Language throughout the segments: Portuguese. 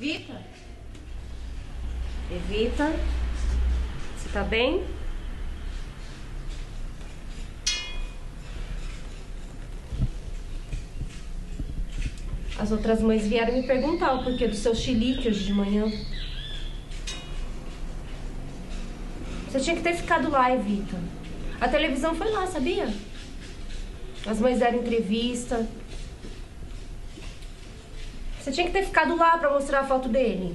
Evita. Evita. Você tá bem? As outras mães vieram me perguntar o porquê do seu chilique hoje de manhã. Você tinha que ter ficado lá, Evita. A televisão foi lá, sabia? As mães deram entrevista. Você tinha que ter ficado lá pra mostrar a foto dele.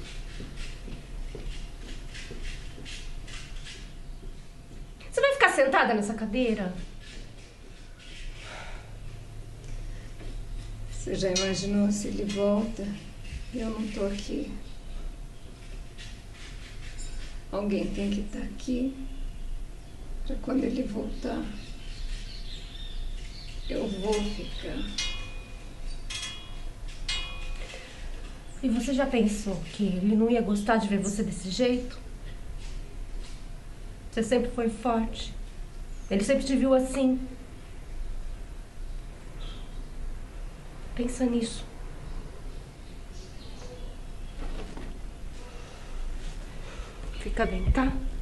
Você vai ficar sentada nessa cadeira? Você já imaginou se ele volta e eu não tô aqui? Alguém tem que estar aqui para quando ele voltar, eu vou ficar. E você já pensou que ele não ia gostar de ver você desse jeito? Você sempre foi forte. Ele sempre te viu assim. Pensa nisso. Fica bem, tá?